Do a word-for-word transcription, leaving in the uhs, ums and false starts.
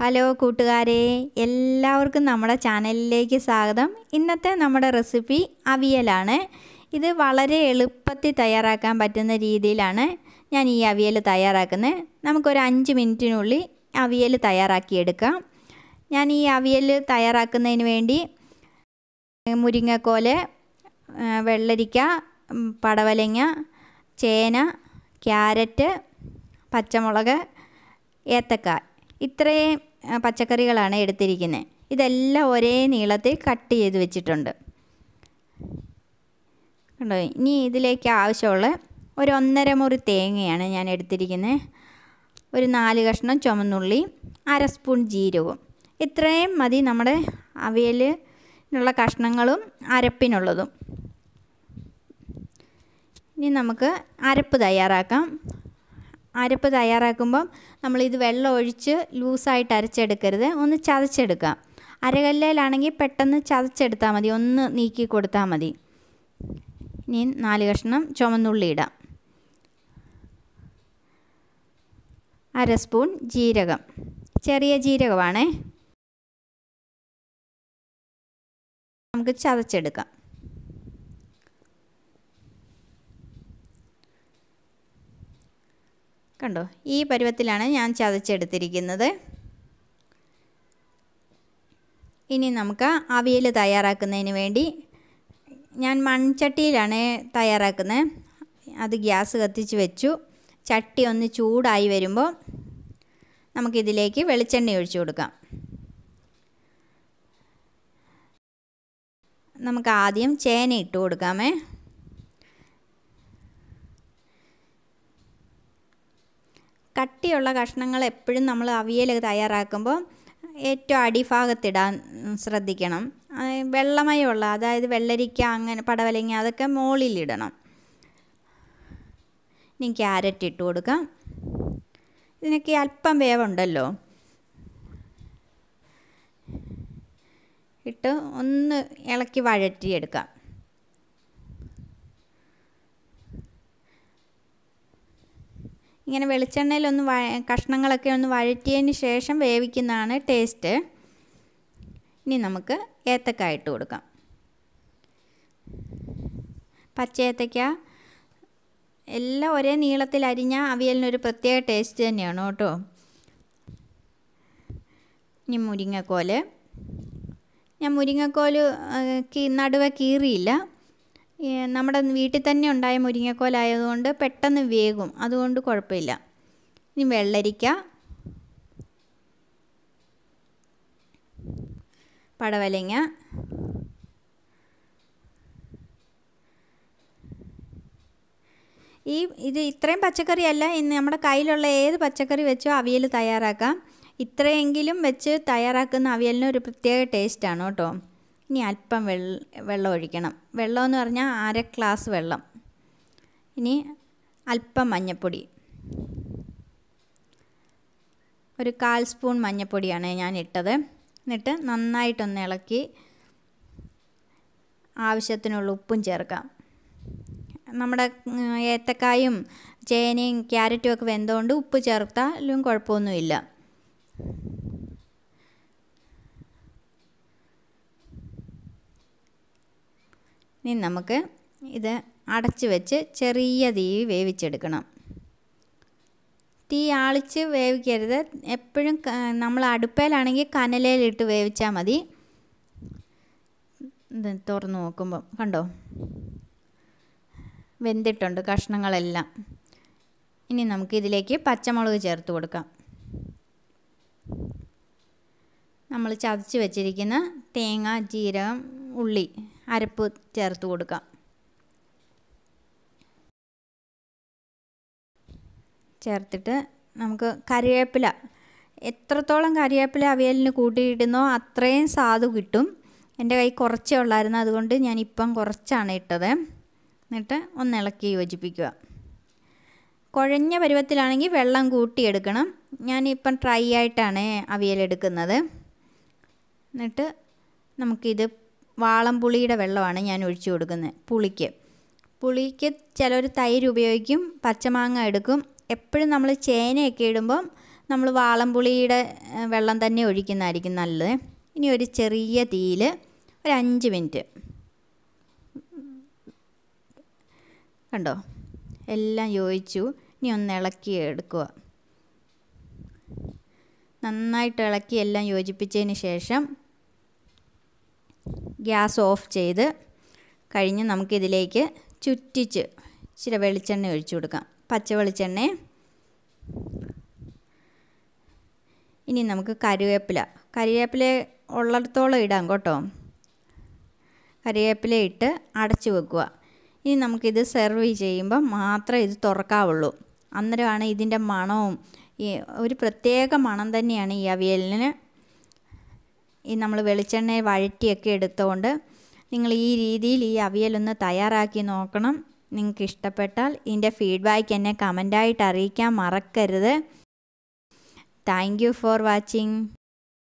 Hello കൂട്ടുകാരെ, എല്ലാവർക്കും നമ്മുടെ ചാനലിലേക്ക് സ്വാഗതം. ഇന്നത്തെ നമ്മുടെ റെസിപ്പി അവിയലാണ്. ഇത് വളരെ എളുപ്പത്തിൽ തയ്യാറാക്കാൻ പറ്റുന്ന രീതിയിലാണ് ഞാൻ ഈ അവിയൽ തയ്യാറാക്കുന്നത്. നമുക്കൊരു അഞ്ച് മിനിറ്റിനുള്ളിൽ അവിയൽ തയ്യാറാക്കിയെടുക്കാം. ഞാൻ ഈ അവിയൽ തയ്യാറാക്കുന്നതിന് വേണ്ടി മുരിങ്ങക്കോല്, വെള്ളരിക്ക, പടവലങ്ങ, ചേന, ക്യാരറ്റ്, പച്ചമുളക്, ഏത്തക്ക, ഇത്രയും പച്ചക്കറികളാണ് എടുത്തിരിക്കുന്നത്. ഇതെല്ലാം ഒരേ നീളത്തിൽ കട്ട് ചെയ്ത് വെച്ചിട്ടുണ്ട് കണ്ടോ. ഇനി ഇതിലേക്ക് ആവശ്യമുള്ള ഒരു ഒന്നര മുറി തേങ്ങയാണ് ഞാൻ എടുത്തിരിക്കുന്നത്. ഒരു നാല് കഷ്ണം ചുവന്നുള്ളി, അര സ്പൂൺ ജീരകവും. ഇത്രയും മതി നമ്മുടെ അവിയലിനുള്ള കഷ്ണങ്ങളും അരപ്പിനുള്ളതും. ഇനി നമുക്ക് അരപ്പ് തയ്യാറാക്കാം. അരപ്പ് തയ്യാറാക്കുമ്പം നമ്മളിത് വെള്ളം ഒഴിച്ച് ലൂസായിട്ട് അരച്ചെടുക്കരുത്, ഒന്ന് ചതച്ചെടുക്കാം. അരകല്ലിലാണെങ്കിൽ പെട്ടെന്ന് ചതച്ചെടുത്താൽ മതി, ഒന്ന് നീക്കി കൊടുത്താൽ മതി. ഇനി നാല് കഷ്ണം ചുവന്നുള്ളി ഇടാം. അര സ്പൂൺ ജീരകം, ചെറിയ ജീരകമാണേ. നമുക്ക് ചതച്ചെടുക്കാം. കണ്ടോ, ഈ പരുവത്തിലാണ് ഞാൻ ചതച്ചെടുത്തിരിക്കുന്നത്. ഇനി നമുക്ക് അവിയൽ തയ്യാറാക്കുന്നതിന് വേണ്ടി ഞാൻ മൺചട്ടിയിലാണ് തയ്യാറാക്കുന്നത്. അത് ഗ്യാസ് കത്തിച്ച് വെച്ചു. ചട്ടി ഒന്ന് ചൂടായി വരുമ്പോൾ നമുക്കിതിലേക്ക് വെളിച്ചെണ്ണ ഒഴിച്ചു കൊടുക്കാം. നമുക്ക് ആദ്യം ചേന ഇട്ട് കൊടുക്കാമേ. കട്ടിയുള്ള കഷ്ണങ്ങൾ എപ്പോഴും നമ്മൾ അവിയൽ തയ്യാറാക്കുമ്പോൾ ഏറ്റവും അടിഭാഗത്തിടാൻ ശ്രദ്ധിക്കണം. വെള്ളമയമുള്ള, അതായത് വെള്ളരിക്ക, അങ്ങനെ പടവലങ്ങ, അതൊക്കെ മുകളിലിടണം. ഇനി ക്യാരറ്റ് ഇട്ട് കൊടുക്കാം. ഇതിനൊക്കെ അല്പം വേവുണ്ടല്ലോ. ഇട്ട് ഒന്ന് ഇളക്കി വഴറ്റിയെടുക്കാം. ഇങ്ങനെ വെളിച്ചെണ്ണയിലൊന്ന് വ കഷ്ണങ്ങളൊക്കെ ഒന്ന് വഴറ്റിയതിന് ശേഷം വേവിക്കുന്നതാണ് ടേസ്റ്റ്. ഇനി നമുക്ക് ഏത്തക്ക ഇട്ട് കൊടുക്കാം. പച്ച ഏത്തക്ക എല്ലാം ഒരേ നീളത്തിൽ അരിഞ്ഞ അവിയലിനൊരു പ്രത്യേക ടേസ്റ്റ് തന്നെയാണ് കേട്ടോ. ഇനി മുരിങ്ങക്കോല്. ഞാൻ മുരിങ്ങക്കോല് നടുവെ കീറിയില്ല. നമ്മുടെ വീട്ടിൽ തന്നെ ഉണ്ടായ മുരിങ്ങക്കോലായതുകൊണ്ട് പെട്ടെന്ന് വേകും, അതുകൊണ്ട് കുഴപ്പമില്ല. ഇനി വെള്ളരിക്ക, പടവലങ്ങ, ഈ ഇത് ഇത്രയും പച്ചക്കറിയല്ല, ഇന്ന് നമ്മുടെ കയ്യിലുള്ള ഏത് പച്ചക്കറി വെച്ചോ അവിയൽ തയ്യാറാക്കാം. ഇത്രയെങ്കിലും വെച്ച് തയ്യാറാക്കുന്ന അവിയലിന് ഒരു പ്രത്യേക ടേസ്റ്റാണ് കേട്ടോ. ഇനി അല്പം വെള്ള വെള്ളം ഒഴിക്കണം. വെള്ളമെന്ന് പറഞ്ഞാൽ അര ഗ്ലാസ് വെള്ളം. ഇനി അല്പം മഞ്ഞൾപ്പൊടി, ഒരു കാൽ സ്പൂൺ മഞ്ഞൾപ്പൊടിയാണ് ഞാൻ ഇട്ടത്. എന്നിട്ട് നന്നായിട്ടൊന്ന് ഇളക്കി ആവശ്യത്തിനുള്ള ഉപ്പും ചേർക്കാം. നമ്മുടെ ഏത്തക്കായും ചേനയും ക്യാരറ്റും ഒക്കെ വെന്തുകൊണ്ട് ഉപ്പ് ചേർത്താലും കുഴപ്പമൊന്നുമില്ല. ഇനി നമുക്ക് ഇത് അടച്ച് വെച്ച് ചെറിയ തീ വേവിച്ചെടുക്കണം. തീ ആളിച്ച് വേവിക്കരുത്. എപ്പോഴും നമ്മൾ അടുപ്പയിലാണെങ്കിൽ കനലയിലിട്ട് വേവിച്ചാൽ മതി. ഇത് തുറന്ന് നോക്കുമ്പോൾ കണ്ടോ, വെന്തിട്ടുണ്ട് കഷ്ണങ്ങളെല്ലാം. ഇനി നമുക്കിതിലേക്ക് പച്ചമുളക് ചേർത്ത് കൊടുക്കാം. നമ്മൾ ചതച്ച് വെച്ചിരിക്കുന്ന തേങ്ങ, ജീരകം, ഉള്ളി അരപ്പ് ചേർത്ത് കൊടുക്കാം. ചേർത്തിട്ട് നമുക്ക് കറിവേപ്പില, എത്രത്തോളം കറിവേപ്പില അവിയലിന് കൂട്ടിയിടുന്നോ അത്രയും സ്വാദ് കിട്ടും. എൻ്റെ കൈ കുറച്ചേ ഉള്ളായിരുന്നു, അതുകൊണ്ട് ഞാനിപ്പം കുറച്ചാണ് ഇട്ടത്. എന്നിട്ട് ഒന്ന് ഇളക്കി യോജിപ്പിക്കുക. കുഴഞ്ഞ പരുവത്തിലാണെങ്കിൽ വെള്ളം കൂട്ടിയെടുക്കണം. ഞാനിപ്പം ഡ്രൈ ആയിട്ടാണ് അവിയൽ എടുക്കുന്നത്. എന്നിട്ട് നമുക്കിത് വാളംപുളിയുടെ വെള്ളമാണ് ഞാൻ ഒഴിച്ചു കൊടുക്കുന്നത്. പുളിക്ക് പുളിക്ക് ചിലർ തൈര് ഉപയോഗിക്കും, പച്ചമാങ്ങ എടുക്കും. എപ്പോഴും നമ്മൾ ചേനയൊക്കെ ഇടുമ്പം നമ്മൾ വാളംപുളിയുടെ വെള്ളം തന്നെ ഒഴിക്കുന്നതായിരിക്കും നല്ലത്. ഇനി ഒരു ചെറിയ തീയിൽ ഒരു അഞ്ച് മിനിറ്റ് കണ്ടോ, എല്ലാം യോജിച്ചു. ഇനി ഒന്ന് ഇളക്കി എടുക്കുക. നന്നായിട്ട് ഇളക്കി എല്ലാം യോജിപ്പിച്ചതിന് ശേഷം ഗ്യാസ് ഓഫ് ചെയ്ത് കഴിഞ്ഞ് നമുക്കിതിലേക്ക് ചുറ്റിച്ച് ഇച്ചിരി വെളിച്ചെണ്ണ ഒഴിച്ചു കൊടുക്കാം, പച്ച വെളിച്ചെണ്ണ. ഇനി നമുക്ക് കറിവേപ്പില കറിവേപ്പില ഉള്ളിടത്തോളം ഇടാം കേട്ടോ. കറിവേപ്പില ഇട്ട് അടച്ചു വെക്കുക. ഇനി നമുക്കിത് സെർവ് ചെയ്യുമ്പോൾ മാത്രമേ ഇത് തുറക്കാവുള്ളൂ. അന്നേരമാണ് ഇതിൻ്റെ മണവും ഈ ഒരു പ്രത്യേക മണം തന്നെയാണ് ഈ അവിയലിന്. ഈ നമ്മൾ വെളിച്ചെണ്ണ വഴറ്റിയൊക്കെ എടുത്തുകൊണ്ട് നിങ്ങൾ ഈ രീതിയിൽ ഈ അവിയലൊന്ന് തയ്യാറാക്കി നോക്കണം. നിങ്ങൾക്ക് ഇഷ്ടപ്പെട്ടാൽ ഇതിൻ്റെ ഫീഡ്ബാക്ക് എന്നെ കമൻ്റായിട്ട് അറിയിക്കാൻ മറക്കരുത്. Thank you for watching.